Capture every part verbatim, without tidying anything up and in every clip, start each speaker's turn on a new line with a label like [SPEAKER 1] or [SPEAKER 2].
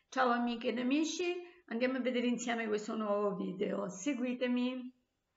[SPEAKER 1] Ciao amiche ed amici, andiamo a vedere insieme questo nuovo video. Seguitemi.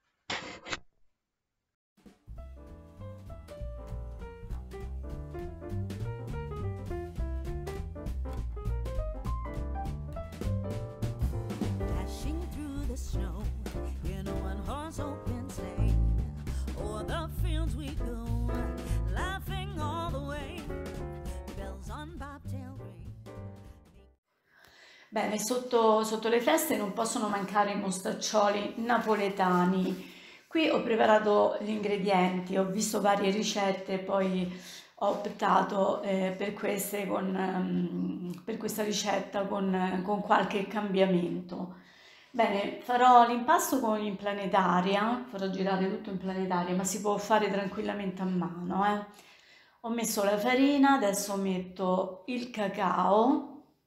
[SPEAKER 2] Dashing through the snow in a one-horse open sleigh. O'er the fields we go, laughing all the way. Bells on bobtail ring.
[SPEAKER 1] Bene, sotto, sotto le feste non possono mancare i mostaccioli napoletani. Qui ho preparato gli ingredienti, ho visto varie ricette, poi ho optato eh, per queste con, ehm, per questa ricetta con, con qualche cambiamento. Bene, farò l'impasto con in planetaria, farò girare tutto in planetaria, ma si può fare tranquillamente a mano, eh. Ho messo la farina, adesso metto il cacao,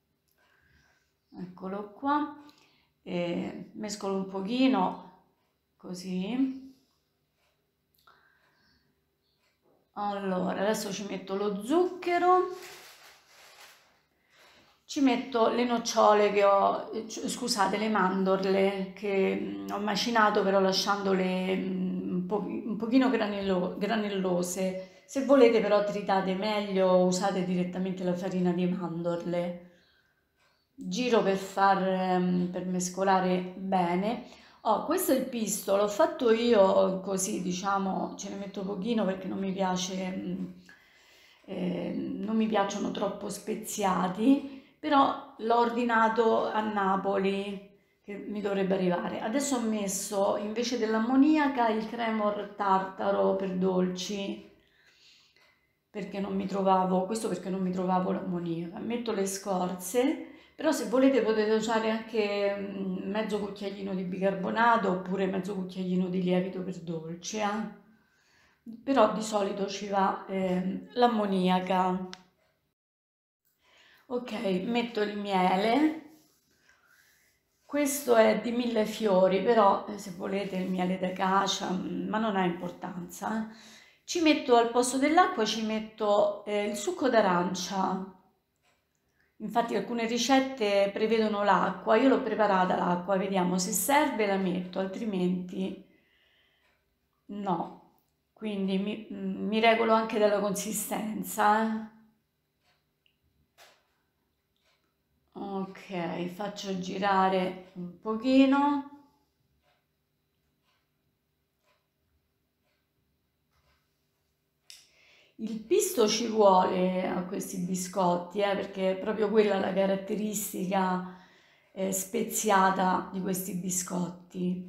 [SPEAKER 1] eccolo qua, e mescolo un pochino, così. Allora, adesso ci metto lo zucchero, ci metto le nocciole che ho, eh, scusate, le mandorle che mm, ho macinato però lasciandole mm, un po', un pochino granello- granellose. Se volete però tritate meglio, usate direttamente la farina di mandorle. Giro per far, ehm, per mescolare bene. Oh, questo è il pisto, l'ho fatto io così, diciamo, ce ne metto pochino perché non mi piace, mm, eh, non mi piacciono troppo speziati, però l'ho ordinato a Napoli, che mi dovrebbe arrivare. Adesso ho messo invece dell'ammoniaca il cremor tartaro per dolci, perché non mi trovavo, questo perché non mi trovavo l'ammoniaca. Metto le scorze, però se volete potete usare anche mm, mezzo cucchiaino di bicarbonato oppure mezzo cucchiaino di lievito per dolce, eh. Però di solito ci va ehm, l'ammoniaca. Ok, metto il miele. Questo è di mille fiori, però eh, se volete il miele d'acacia, mm, ma non ha importanza, eh. Ci metto al posto dell'acqua, ci metto eh, il succo d'arancia. Infatti alcune ricette prevedono l'acqua, io l'ho preparata l'acqua, vediamo se serve la metto, altrimenti no. Quindi mi, mm, mi regolo anche dalla consistenza, eh. Ok, faccio girare un pochino. Il pisto ci vuole a questi biscotti, eh, perché è proprio quella la caratteristica eh, speziata di questi biscotti.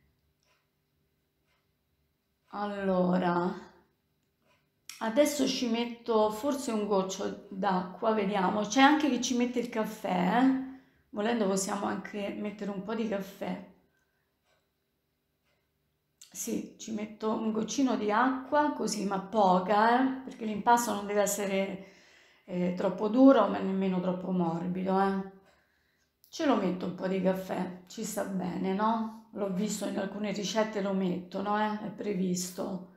[SPEAKER 1] Allora, adesso ci metto forse un goccio d'acqua, vediamo. C'è anche chi ci mette il caffè, eh. Volendo possiamo anche mettere un po' di caffè. Sì, ci metto un goccino di acqua, così, ma poca, eh, perché l'impasto non deve essere eh, troppo duro, ma nemmeno troppo morbido, eh. Ce lo metto un po' di caffè, ci sta bene, no? L'ho visto in alcune ricette lo mettono, eh, è previsto.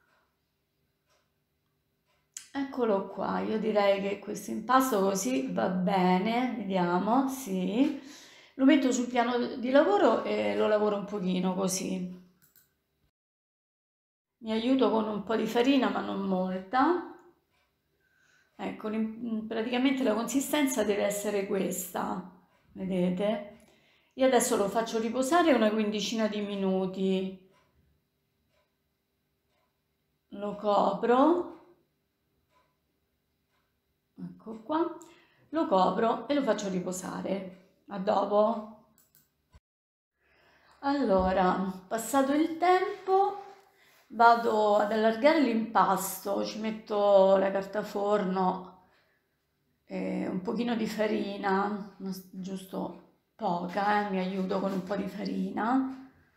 [SPEAKER 1] Eccolo qua, io direi che questo impasto così va bene, vediamo, sì. Lo metto sul piano di lavoro e lo lavoro un pochino così. Mi aiuto con un po' di farina, ma non molta. Ecco, l'im- praticamente la consistenza deve essere questa, vedete? Io adesso lo faccio riposare una quindicina di minuti, lo copro, ecco qua, lo copro e lo faccio riposare. A dopo. Allora, passato il tempo, vado ad allargare l'impasto, ci metto la carta forno, e un pochino di farina, giusto poca, eh, mi aiuto con un po' di farina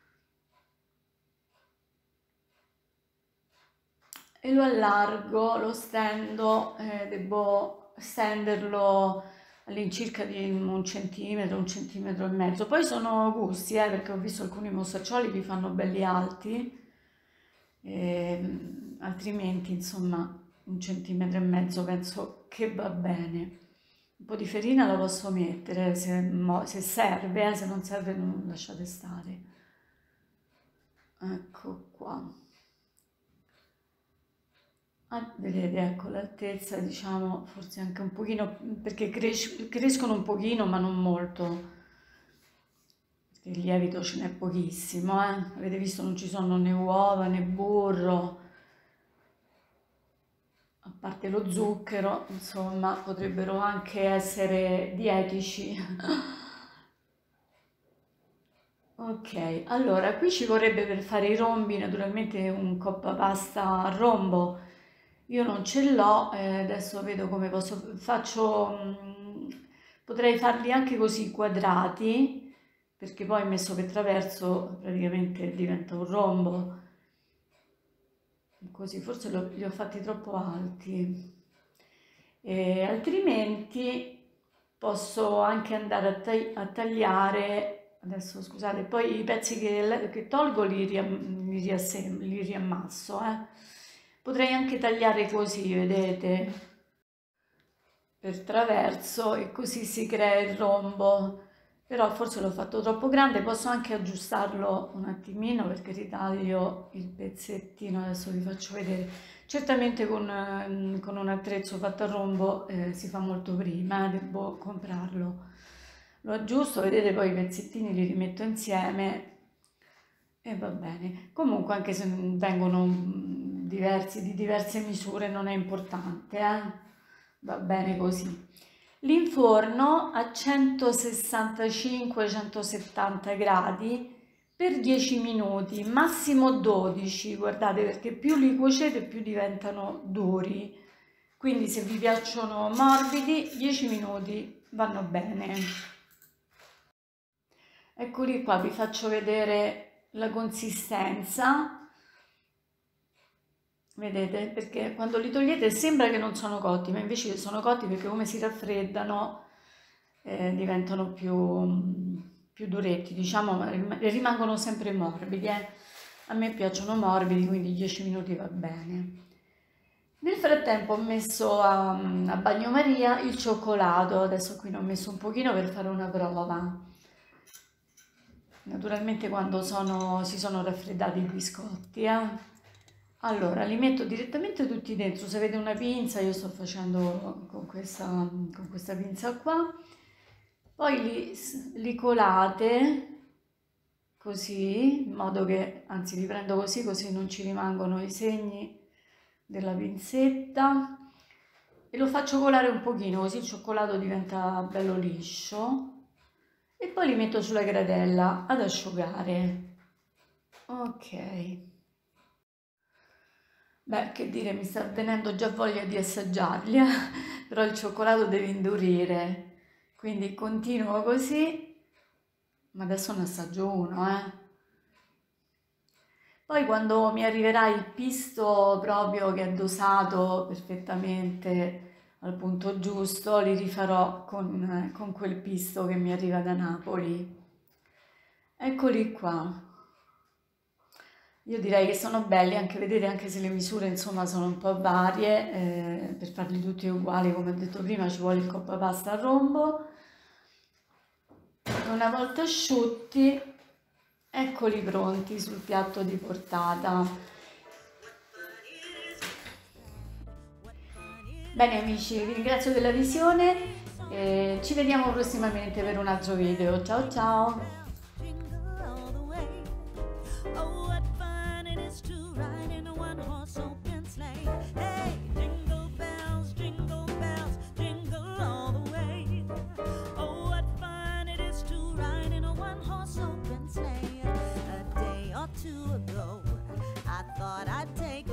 [SPEAKER 1] e lo allargo, lo stendo, eh, devo stenderlo all'incirca di un centimetro, un centimetro e mezzo. Poi sono gusti, eh, perché ho visto alcuni mostaccioli li fanno belli alti, ehm, altrimenti insomma un centimetro e mezzo penso che va bene. un po' di farina la posso mettere se, mo- se serve, eh, se non serve non lasciate stare. Ecco qua. Ah, vedete, ecco l'altezza, diciamo, forse anche un pochino, perché cres- crescono un pochino, ma non molto, perché il lievito ce n'è pochissimo, eh. Avete visto, non ci sono né uova né burro, a parte lo zucchero, insomma, potrebbero anche essere dietici. Ok, allora qui ci vorrebbe per fare i rombi naturalmente un coppa pasta a rombo. Io non ce l'ho, eh, adesso vedo come posso, faccio, mm, potrei farli anche così quadrati, perché poi messo per traverso praticamente diventa un rombo. Così forse lo- li ho fatti troppo alti. E altrimenti posso anche andare a, tag- a tagliare, adesso scusate, poi i pezzi che, che tolgo li, riam- li riassem- li riammasso, eh. Potrei anche tagliare così, vedete, per traverso e così si crea il rombo. Però forse l'ho fatto troppo grande, posso anche aggiustarlo un attimino perché ritaglio il pezzettino, adesso vi faccio vedere. Certamente con, ehm, con un attrezzo fatto a rombo eh, si fa molto prima, eh, devo comprarlo. Lo aggiusto, vedete, poi i pezzettini li rimetto insieme e va bene. Comunque anche se vengono mm, diversi, di diverse misure non è importante, eh? Va bene così. L'inforno a centosessantacinque centosettanta gradi per dieci minuti, massimo dodici, guardate perché più li cuocete più diventano duri, quindi se vi piacciono morbidi dieci minuti vanno bene. Eccoli qua, vi faccio vedere la consistenza. Vedete? Perché quando li togliete sembra che non sono cotti, ma invece sono cotti perché come si raffreddano eh, diventano più, più duretti, diciamo, ma rimangono sempre morbidi. Eh. A me piacciono morbidi, quindi dieci minuti va bene. Nel frattempo ho messo a, a bagnomaria il cioccolato, adesso qui ne ho messo un pochino per fare una prova. Naturalmente quando sono, si sono raffreddati i biscotti, eh. Allora, li metto direttamente tutti dentro, se avete una pinza, io sto facendo con questa, con questa pinza qua, poi li, li colate così, in modo che, anzi li prendo così, così non ci rimangono i segni della pinzetta, e lo faccio colare un pochino, così il cioccolato diventa bello liscio, e poi li metto sulla gratella ad asciugare. Ok. Beh, che dire, mi sta venendo già voglia di assaggiarli, eh? Però il cioccolato deve indurire, quindi continuo così, ma adesso ne assaggio uno, eh? Poi quando mi arriverà il pisto proprio che è dosato perfettamente al punto giusto, li rifarò con, con quel pisto che mi arriva da Napoli. Eccoli qua. Io direi che sono belli, anche vedete, anche se le misure insomma sono un po' varie, eh, per farli tutti uguali, come ho detto prima, ci vuole il coppa pasta a rombo. Una volta asciutti, eccoli pronti sul piatto di portata. Bene amici, vi ringrazio della visione e ci vediamo prossimamente per un altro video. Ciao ciao!
[SPEAKER 2] Two ago, I thought I'd take